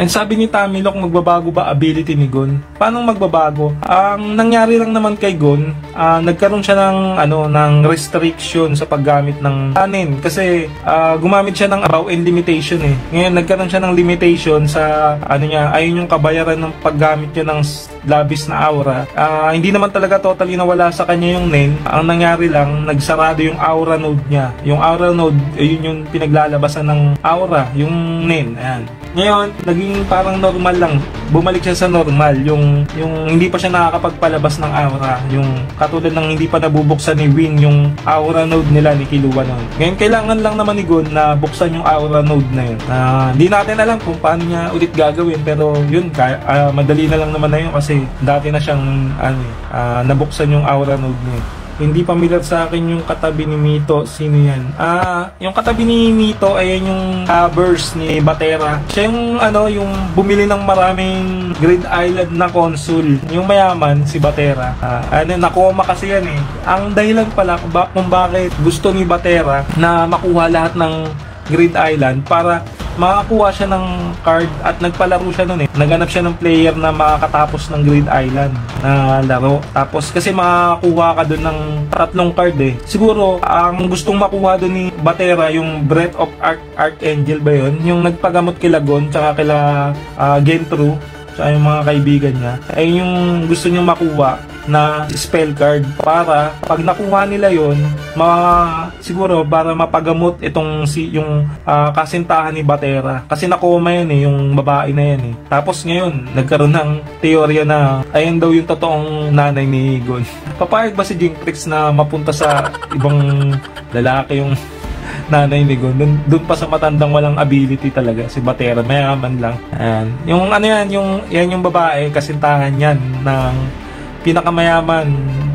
And sabi ni Tamilok, magbabago ba ability ni Gon? Paano magbabago? Ang nangyari lang naman kay Gon, nagkaroon siya ng restriction sa paggamit ng kanin kasi gumamit siya ng bow and limitation eh. Ngayon nagkaroon siya ng limitation sa ayun yung kabayaran ng paggamit niya ng labis na aura. Hindi naman talaga totally nawala sa kanya yung Nen. Ang nangyari lang, nagsarado yung aura node niya. Yung aura node, yun yung pinaglalabasan ng aura, yung Nen. Ayan. Ngayon, naging parang normal lang. Bumalik siya sa normal. Yung hindi pa siya nakakapagpalabas ng aura. Yung katulad ng hindi pa nabubuksan ni Win yung aura node nila ni Killua noon. Ngayon, kailangan lang naman ni Gon na buksan yung aura node na yun. Hindi natin alam kung paano niya ulit gagawin. Pero yun, madali na lang naman na yun kasi dati na siyang nabuksan yung aura node niya. Hindi familiar sa akin yung katabi ni Mito. Sino yan? Yung katabi ni Mito ay yung burst ni Batera. Siya yung bumili ng maraming Grid Island na console. Yung mayaman, si Batera. Nakoma kasi yan eh. Ang dahilan pala kung bakit gusto ni Batera na makuha lahat ng Grid Island para makakuha siya ng card at nagpalaro siya nun eh. Naganap siya ng player na makakatapos ng Grid Island na laro. Tapos kasi makakuha ka dun ng 3 card eh. Siguro, ang gustong makuha dun ni Batera, yung Breath of Archangel ba yun? Yung nagpagamot kila Gon, tsaka kila Gentru, tsaka yung mga kaibigan niya. Ay yung gusto niyang makuha na spell card para pag nakuha nila yon siguro para mapagamot yung kasintahan ni Batera kasi nakoma yan eh, yung babae na yan eh. Tapos ngayon nagkaroon ng teorya na ayan daw yung totoong nanay ni Gon. Papayag ba si Jinx na mapunta sa ibang lalaki yung nanay ni Gon? Doon pa sa matandang walang ability talaga si Batera, mayaman lang. Ayan. Yung babae kasintahan yan ng pinakamayaman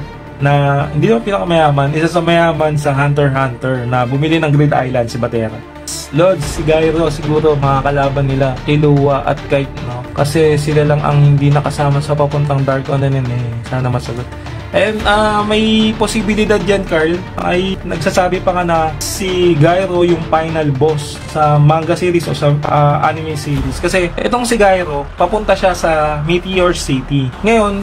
na, hindi naman pinakamayaman, isa sa mayaman sa Hunter x Hunter na bumili ng Grid Island si Batera. Lord, si Gyro siguro makakalaban nila Killua at Kite, no? Kasi sila lang ang hindi nakasama sa papuntang Dark Continent eh. Sana masagot. And may posibilidad yan, Carl. Ay nagsasabi pa nga na si Gyro yung final boss sa manga series o sa anime series. Kasi itong si Gyro, papunta siya sa Meteor City. Ngayon,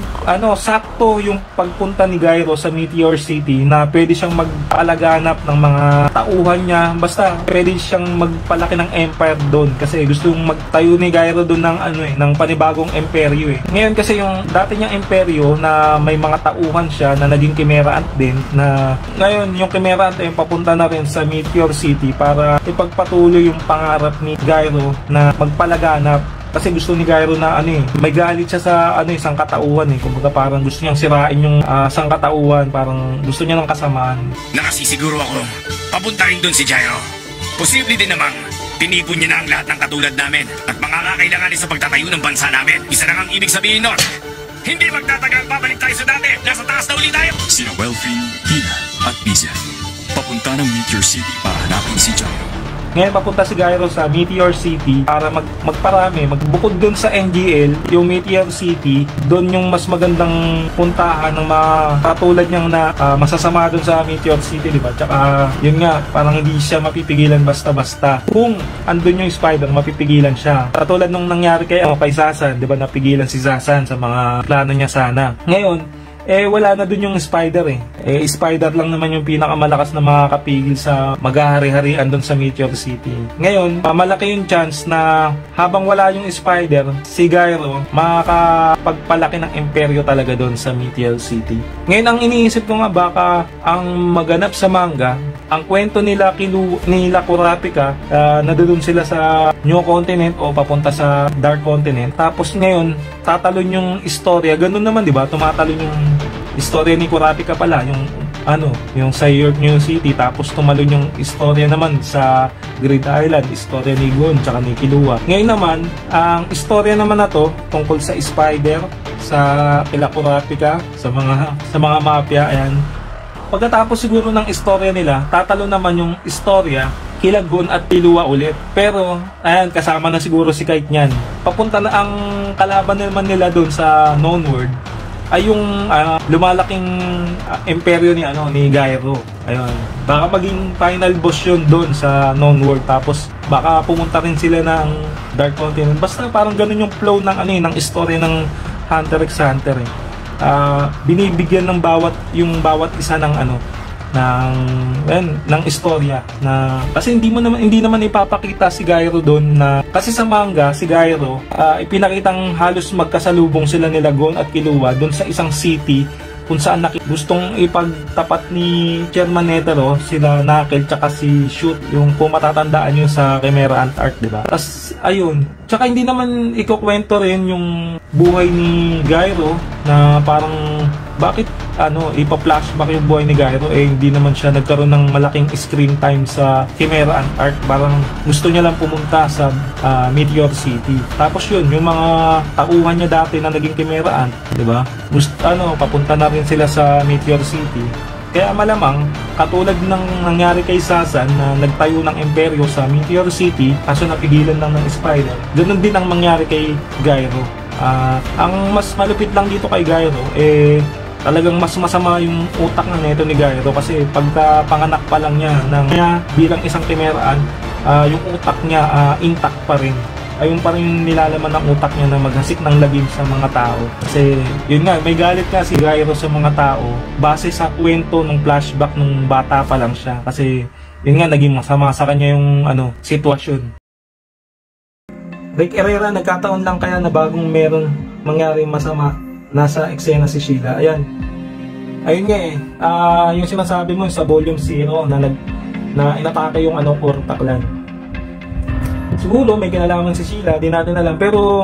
sakto yung pagpunta ni Gyro sa Meteor City na pwede siyang magpalaganap ng mga tauhan niya. Basta pwede siyang magpalaki ng empire doon kasi gusto magtayo ni Gyro doon ng panibagong imperyo eh. Ngayon kasi yung dati niyang imperyo na may mga tauhan siya na naging Chimera Ant din, na ngayon yung Chimera Ant ay papunta na rin sa Meteor City para ipagpatuloy yung pangarap ni Gyro na magpalaganap. Kasi gusto ni Gyro na may galit siya sa sangkatauhan eh. Kumbaga parang gusto niyang sirain yung sangkatauhan, parang gusto niya ng kasamaan. Nakasisiguro ako, papunta rin doon si Gyro. Posible din namang tinipon niya na ang lahat ng katulad namin at mga kakailanganin sa pagtatayo ng bansa namin. Isa lang ang ibig sabihin nun, hindi magtatagal, babalik tayo sa dati. Nasa taas na ulit tayo. Sina Welfie, Hina at Bizel papunta ng Meteor City para hanapin si Gyro. Ngayon papunta si Gyro sa Meteor City para magparami, magbukod doon sa NGL, yung Meteor City, doon yung mas magandang puntahan ng mga katulad niyang na masasama doon sa Meteor City, di ba? Tsaka yun nga, parang hindi siya mapipigilan basta-basta. Kung andun yung Spider, mapipigilan siya. Katulad nung nangyari kay Sasan, di ba? Napigilan si Sasan sa mga plano niya sana. Ngayon, wala na dun yung Spider eh. Spider lang naman yung pinakamalakas na makakapigil sa maghahari-harian dun sa Meteor City. Ngayon, malaki yung chance na habang wala yung Spider, si Gyro makakapagpalaki ng imperyo talaga dun sa Meteor City. Ngayon, ang iniisip ko nga baka ang maganap sa manga, ang kwento nila Kurapika, nadulun sila sa New Continent o papunta sa Dark Continent. Tapos ngayon, tatalon yung istorya. Ganun naman, di ba? Tumatalon yung istorya ni Kurapika pala, yung sa York New City, tapos tumalon yung istorya naman sa Grid Island, istorya ni Gon tsaka ni Killua. Ngayon naman, ang istorya naman na to tungkol sa Spider, sa kila Kurapika, sa mga mafia, ayan. Pagkatapos siguro ng istorya nila, tatalo naman yung istorya kila Gon at Killua ulit. Pero, ayan, kasama na siguro si Kite niyan. Papunta na ang kalaban naman nila doon sa known world ay yung lumalaking imperyo ni Gyro. Ayun. Baka maging final boss yun doon sa known world, tapos baka pumunta rin sila ng Dark Continent. Basta parang ganun yung flow ng ng story ng Hunter x Hunter eh. Binibigyan ng bawat isa ng ng istorya na kasi hindi naman ipapakita si Gyro doon, na kasi sa manga si Gyro ipinakitang halos magkasalubong sila nila Gon at Killua doon sa isang city kung saan gustong ipagtapat ni Chairman Netero sila Knuckle tsaka si Shoot, yung kung matatandaan yun sa Chimera Ant Arc, diba? Tapos ayun, tsaka hindi naman ikukwento rin yung buhay ni Gyro na parang bakit ipa-flashback yung buhay ni Gyro, hindi naman siya nagkaroon ng malaking screen time sa Chimera Ant Arc. Parang gusto niya lang pumunta sa Meteor City. Tapos yun, yung mga tauhan niya dati na naging Chimera Ant, di ba? Papunta na rin sila sa Meteor City. Kaya malamang katulad ng nangyari kay Sazan na nagtayo ng imperyo sa Meteor City kaso napigilan lang ng Spider, ganun din ang mangyari kay Gyro. Ang mas malupit lang dito kay Gyro talagang mas masama yung utak na neto ni Gyro, kasi pagka panganak pa lang niya bilang isang Chimeraan, yung utak niya intact pa rin. Ayun pa rin nilalaman ng utak niya na maghasik ng lagim sa mga tao. Kasi yun nga, may galit nga si Gyro sa mga tao base sa kwento ng flashback nung bata pa lang siya, kasi yun nga, naging masama sa kanya yung sitwasyon. Rick Herrera, nagkataon lang kaya na bagong meron mangyaring masama nasa eksena si Sheila. Ayun nga yung sinasabi mo sa volume 0 na inatake yung Kurta clan. Siguro may kinalaman si Sheila, di natin alam, pero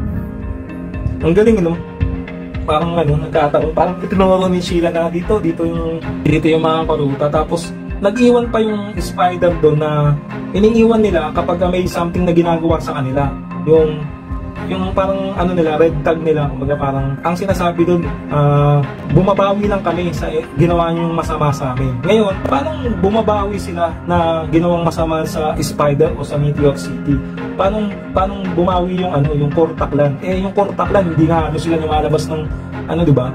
ang galing parang nagkataon, parang itinuro ni Sheila na dito yung mga Kurta, tapos nag-iwan pa yung Spider doon na iniiwan nila kapag may something na ginagawa sa kanila. Yung parang nila, red tag nila, kumbaga parang ang sinasabi doon, bumabawi lang kami sa ginawa niyong masama sa amin. Ngayon, parang bumabawi sila na ginawang masama sa Spider o sa Meteor City? Paano bumawi yung Kurta clan? Yung Kurta clan, hindi nga sila lumalabas ng diba?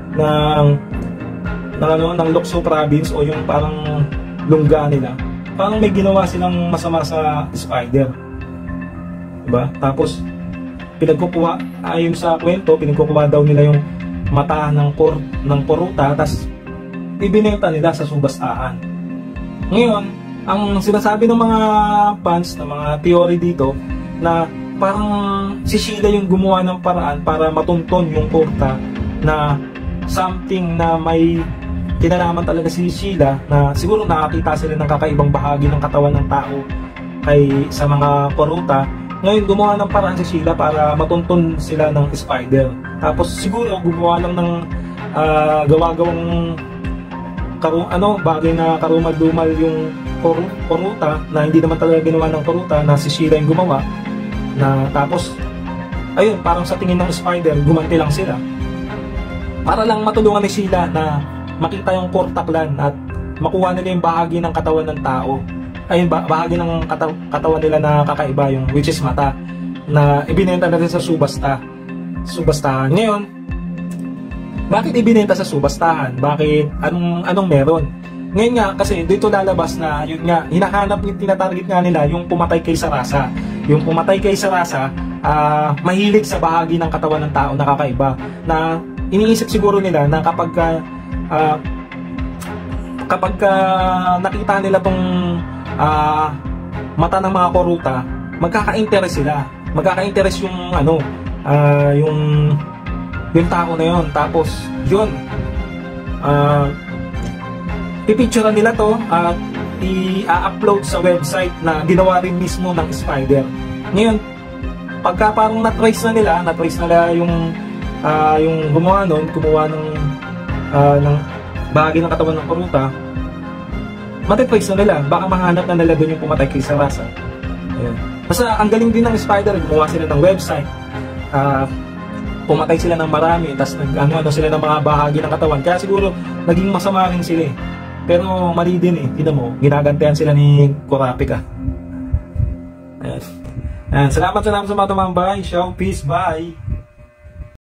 ng Lukso province o yung parang lungga nila. Parang may ginawa silang masama sa Spider. Diba? Tapos ayon sa kwento, pinagkukuha daw nila yung mata ng Kurta, tapos ibinenta nila sa subastahan. Ngayon, ang sinasabi ng mga fans, ng mga theory dito, na parang si Sheila yung gumawa ng paraan para matunton yung Kurta na something na may kinalaman talaga si Sheila, na siguro nakakita sila ng kakaibang bahagi ng katawan ng tao sa mga Kurta. Ngayon, gumawa ng paraan si Sheila para matunton sila ng Spider. Tapos siguro gumawa lang ng gawa-gawang bagay na karumal-dumal yung Kurta, na hindi naman talaga ginawa ng Kurta, na si Sheila yung gumawa. Tapos ayun, parang sa tingin ng Spider, gumanti lang sila para lang matulungan ni Sheila na makita yung Kurta clan at makuha nila yung bahagi ng katawan ng tao. Ayun, bahagi ng katawan nila na kakaiba, yung which is mata, na ibinenta natin sa subastahan. Ngayon, bakit ibinenta sa subastahan? Bakit? Anong meron? Ngayon nga, kasi dito lalabas na yun nga, hinahanap, tinatarget nga nila yung pumatay kay Sarasa. Yung pumatay kay Sarasa, mahilig sa bahagi ng katawan ng tao na kakaiba, na iniisip siguro nila na kapag nakita nila tong mata ng mga Kurta, magkaka-interest sila. Magkaka-interest yung yung tao na yon. Tapos yun, pipicturean nila to at i-upload sa website na ginawa rin mismo ng Spider. Ngayon, pagka parang na-trace nila yung gumawa ng bahagi ng katawan ng Kurta, matitrace na nila, baka mahanap na nila doon yung pumatay kay Sarasa. Ayan. Basta ang galing din ng Spider, gumawa sila ng website, pumatay sila ng marami, tapos nag-ano sila ng mga bahagi ng katawan, kaya siguro naging masama rin sila pero mali din tignan mo, ginagantihan sila ni Kurapika. Ayan. Salamat sa mga tumambay. Show, peace, bye!